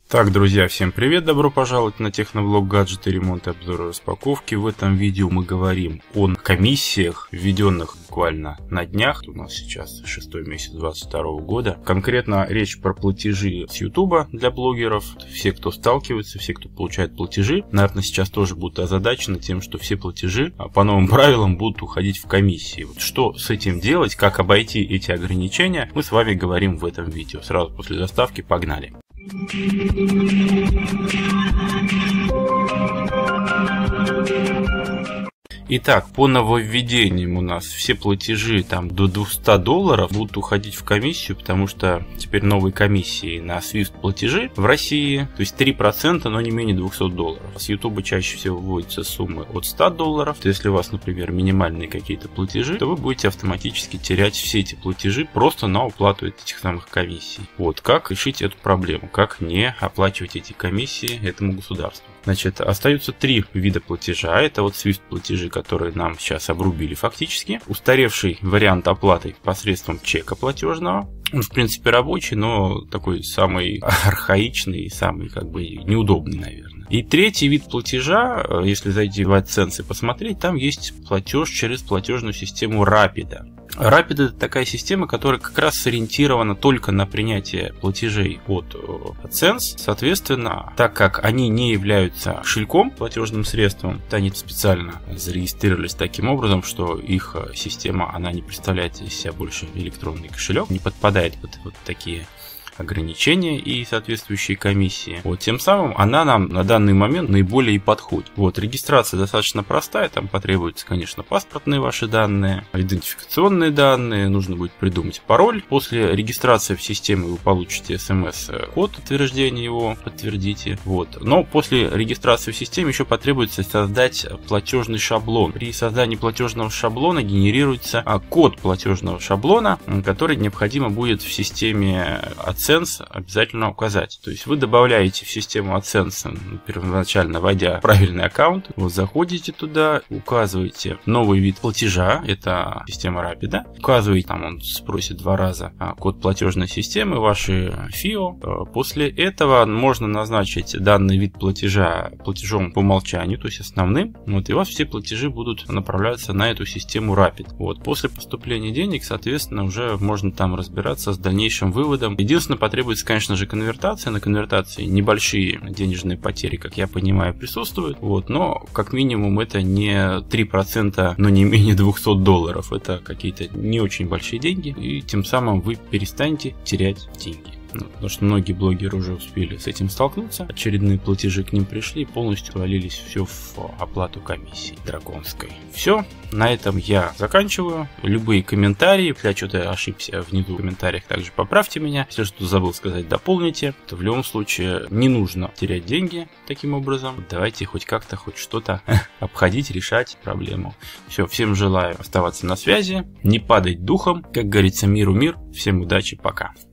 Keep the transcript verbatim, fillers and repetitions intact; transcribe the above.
Так, друзья, всем привет, добро пожаловать на Техноблог, гаджеты, ремонт, обзоры, распаковки. В этом видео мы говорим о комиссиях, введенных буквально на днях. У нас сейчас шестой месяц две тысячи двадцать второго года. Конкретно речь про платежи с Ютуба для блогеров. Все, кто сталкивается, все, кто получает платежи, наверное, сейчас тоже будут озадачены тем, что все платежи по новым правилам будут уходить в комиссии. Вот что с этим делать, как обойти эти ограничения, мы с вами говорим в этом видео. Сразу после заставки погнали. Итак, по нововведениям у нас все платежи там до двухсот долларов будут уходить в комиссию, потому что теперь новые комиссии на свифт платежи в России, то есть три процента, но не менее двухсот долларов. С YouTube чаще всего вводятся суммы от ста долларов. То если у вас, например, минимальные какие-то платежи, то вы будете автоматически терять все эти платежи просто на уплату этих самых комиссий. Вот как решить эту проблему, как не оплачивать эти комиссии этому государству. Значит, остаются три вида платежа. Это вот свифт платежи, которые нам сейчас обрубили фактически. Устаревший вариант оплаты посредством чека платежного. Он, в принципе, рабочий, но такой самый архаичный и самый, как бы, неудобный, наверное. И третий вид платежа, если зайти в AdSense и посмотреть, там есть платеж через платежную систему Rapid. Rapid — это такая система, которая как раз сориентирована только на принятие платежей от AdSense. Соответственно, так как они не являются кошельком, платежным средством, они специально зарегистрировались таким образом, что их система, она не представляет из себя больше электронный кошелек, не подпадает под вот такие ограничения и соответствующие комиссии. Вот, тем самым она нам на данный момент наиболее и подходит. Вот, регистрация достаточно простая, там потребуются, конечно, паспортные ваши данные, идентификационные данные, нужно будет придумать пароль. После регистрации в системе вы получите смс-код подтверждения его, подтвердите. Вот. Но после регистрации в системе еще потребуется создать платежный шаблон. При создании платежного шаблона генерируется код платежного шаблона, который необходимо будет в системе AdSense обязательно указать. То есть вы добавляете в систему AdSense, первоначально вводя правильный аккаунт, вот заходите туда, указываете новый вид платежа, это система Rapid, указываете, там он спросит два раза код платежной системы, ваши ФИО. После этого можно назначить данный вид платежа платежом по умолчанию, то есть основным, вот, и у вас все платежи будут направляться на эту систему Rapid. Вот. После поступления денег, соответственно, уже можно там разбираться с дальнейшим выводом. Единственное, потребуется, конечно же, конвертация. На конвертации небольшие денежные потери, как я понимаю, присутствуют. Вот, но как минимум это не три процента, но не менее двухсот долларов. Это какие-то не очень большие деньги. И тем самым вы перестанете терять деньги. Ну, потому что многие блогеры уже успели с этим столкнуться. Очередные платежи к ним пришли и полностью валились все в оплату комиссии драконской. Все, на этом я заканчиваю. Любые комментарии, если я что-то ошибся внизу в комментариях, также поправьте меня. Если что-то забыл сказать, дополните. То в любом случае не нужно терять деньги таким образом. Давайте хоть как-то, хоть что-то обходить, решать проблему. Все, всем желаю оставаться на связи, не падать духом. Как говорится, миру мир. Всем удачи, пока.